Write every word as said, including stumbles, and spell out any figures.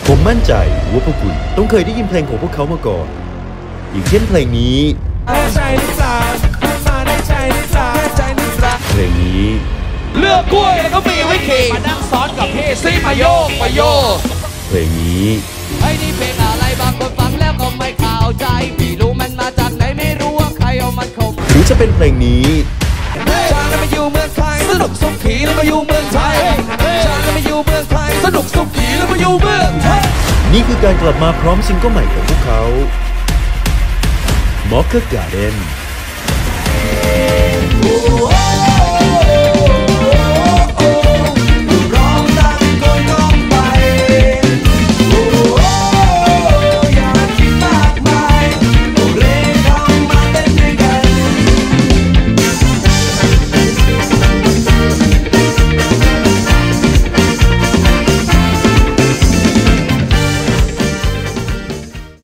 ผมมั่นใจว่าพวกคุณต้องเคยได้ยินเพลงของพวกเขามาก่อนอย่างเช่นเพลงนี้เพลงนี้เลือกกล้วยแล้วก็มีวิธีมานั่งซ้อนกับพี่ซีมาโยกมาโยกเพลงนี้ไอ้นี่เพลงอะไรบางคนฟังแล้วก็ไม่เข้าใจไม่รู้มันมาจากไหนไม่รู้ว่าใครเอามันเข้าหรือจะเป็นเพลงนี้ชาแล้วมาอยู่เมืองไทยสนุกสุขีแล้วมาอยู่เมืองไทยชาแล้วมาอยู่เมืองไทยสนุกสุขีแล้วมาอยู่เมืองไทยนี่คือการกลับมาพร้อมซิงเกิลใหม่ของพวกเขา Mocha Garden